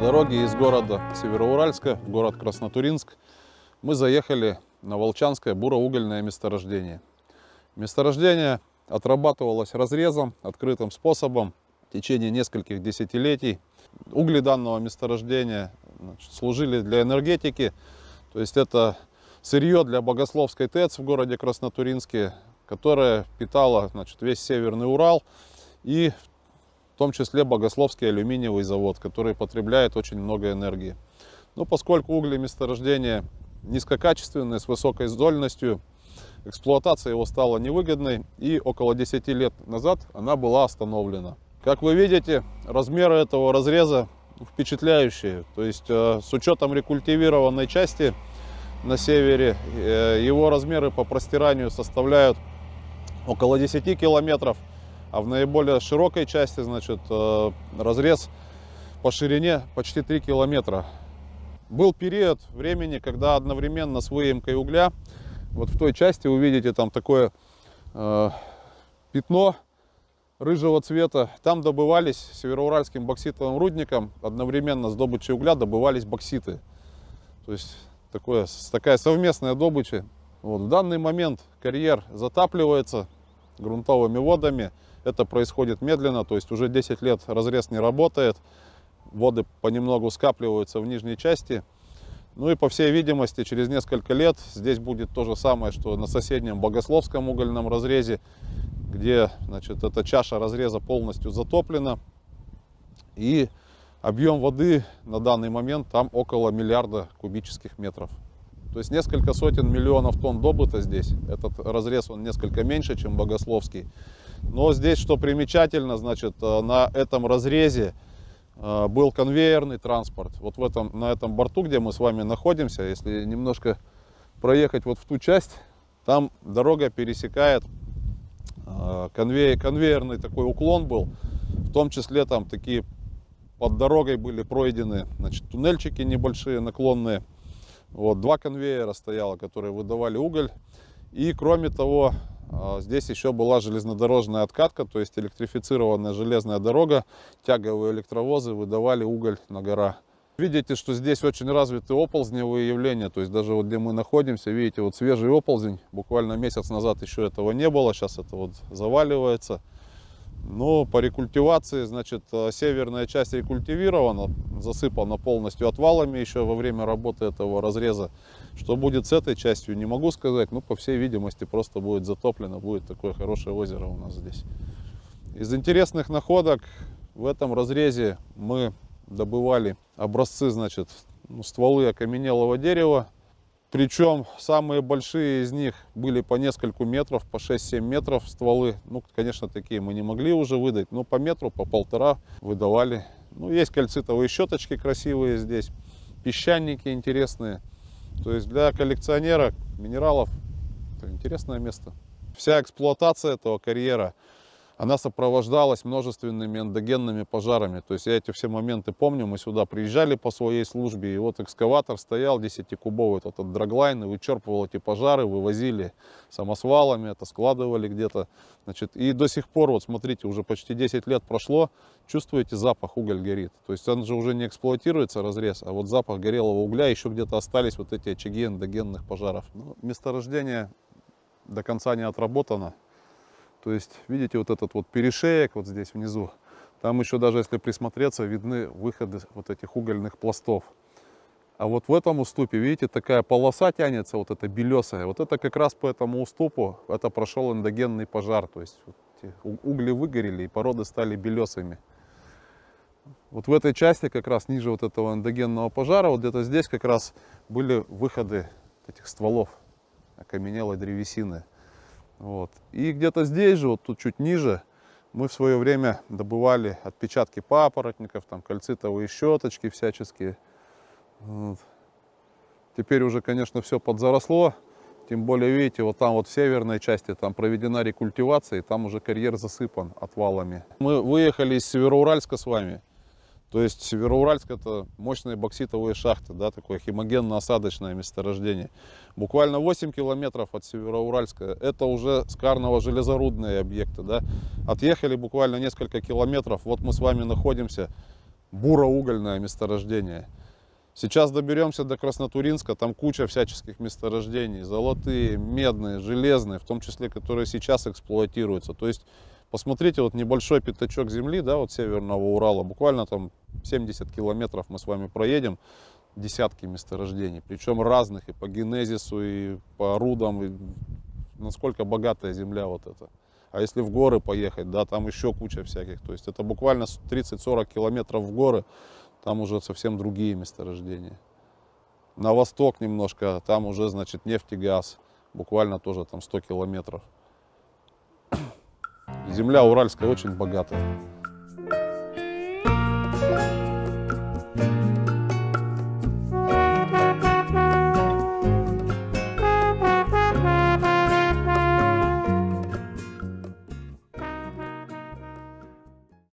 дороге из города Североуральска в город Краснотуринск мы заехали на Волчанское буроугольное месторождение. Месторождение отрабатывалось разрезом, открытым способом в течение нескольких десятилетий. Угли данного месторождения служили для энергетики, то есть это сырье для Богословской ТЭЦ в городе Краснотуринске, которая питала весь Северный Урал и в том числе Богословский алюминиевый завод, который потребляет очень много энергии. Но поскольку угли месторождения низкокачественные, с высокой зольностью, эксплуатация его стала невыгодной, и около 10 лет назад она была остановлена. Как вы видите, размеры этого разреза впечатляющие. То есть с учетом рекультивированной части на севере, его размеры по простиранию составляют около 10 километров. А в наиболее широкой части, разрез по ширине почти 3 километра. Был период времени, когда одновременно с выемкой угля, вот в той части вы видите там такое пятно рыжего цвета, там добывались североуральским бокситовым рудником, одновременно с добычей угля добывались бокситы. То есть такая совместная добыча. Вот, в данный момент карьер затапливается грунтовыми водами. Это происходит медленно, то есть уже 10 лет разрез не работает, воды понемногу скапливаются в нижней части. Ну и по всей видимости через несколько лет здесь будет то же самое, что на соседнем Богословском угольном разрезе, где эта чаша разреза полностью затоплена. И объем воды на данный момент там около миллиарда кубических метров. То есть несколько сотен миллионов тонн добыто здесь. Этот разрез он несколько меньше, чем Богословский. Но здесь, что примечательно, на этом разрезе был конвейерный транспорт. Вот на этом борту, где мы с вами находимся, если немножко проехать вот в ту часть, там дорога пересекает конвейерный такой уклон был. В том числе там такие под дорогой были пройдены туннельчики небольшие, наклонные. Вот, 2 конвейера стояло, которые выдавали уголь. И кроме того, здесь еще была железнодорожная откатка, то есть электрифицированная железная дорога, тяговые электровозы выдавали уголь на гора. Видите, что здесь очень развиты оползневые явления, то есть даже вот где мы находимся, видите, вот свежий оползень, буквально месяц назад еще этого не было, сейчас это вот заваливается. Но по рекультивации, северная часть рекультивирована, засыпана полностью отвалами еще во время работы этого разреза. Что будет с этой частью, не могу сказать, но по всей видимости просто будет затоплено, будет такое хорошее озеро у нас здесь. Из интересных находок в этом разрезе мы добывали образцы, стволы окаменелого дерева. Причем самые большие из них были по нескольку метров, по 6-7 метров стволы. Ну, конечно, такие мы не могли уже выдать, но по метру, по 1,5 выдавали. Ну, есть кальцитовые щеточки красивые здесь, песчаники интересные. То есть для коллекционера минералов это интересное место. Вся эксплуатация этого карьера, она сопровождалась множественными эндогенными пожарами. То есть я эти все моменты помню, мы сюда приезжали по своей службе, и вот экскаватор стоял 10-кубовый, этот драглайн, и вычерпывал эти пожары, вывозили самосвалами, это складывали где-то. И до сих пор, вот смотрите, уже почти 10 лет прошло, чувствуете запах, уголь горит. То есть он же уже не эксплуатируется, разрез, а вот запах горелого угля, еще где-то остались вот эти очаги эндогенных пожаров. Но месторождение до конца не отработано. То есть, видите, вот этот вот перешеек вот здесь внизу, там еще даже если присмотреться, видны выходы вот этих угольных пластов. А вот в этом уступе, видите, такая полоса тянется, вот эта белесая. Вот это как раз по этому уступу, это прошел эндогенный пожар. То есть вот угли выгорели и породы стали белесыми. Вот в этой части, как раз ниже вот этого эндогенного пожара, вот где-то здесь как раз были выходы этих стволов окаменелой древесины. Вот. И где-то здесь же, вот тут чуть ниже, мы в свое время добывали отпечатки папоротников, там кальцитовые щеточки всяческие. Вот. Теперь уже, конечно, все подзаросло. Тем более, видите, вот там вот в северной части там проведена рекультивация, и там уже карьер засыпан отвалами. Мы выехали из Североуральска с вами. То есть Североуральск — это мощные бокситовые шахты, да, такое химогенно-осадочное месторождение. Буквально 8 километров от Североуральска это уже скарново-железорудные объекты. Да. Отъехали буквально несколько километров, вот мы с вами находимся буроугольное месторождение. Сейчас доберемся до Краснотуринска, там куча всяческих месторождений, золотые, медные, железные, в том числе, которые сейчас эксплуатируются. То есть, посмотрите, вот небольшой пятачок земли, да, вот северного Урала, буквально там 70 километров мы с вами проедем, десятки месторождений, причем разных и по генезису, и по рудам, и насколько богатая земля вот эта. А если в горы поехать, да, там еще куча всяких, то есть это буквально 30-40 километров в горы, там уже совсем другие месторождения. На восток немножко, там уже, значит, нефть и газ, буквально тоже там 100 километров. Земля уральская очень богатая.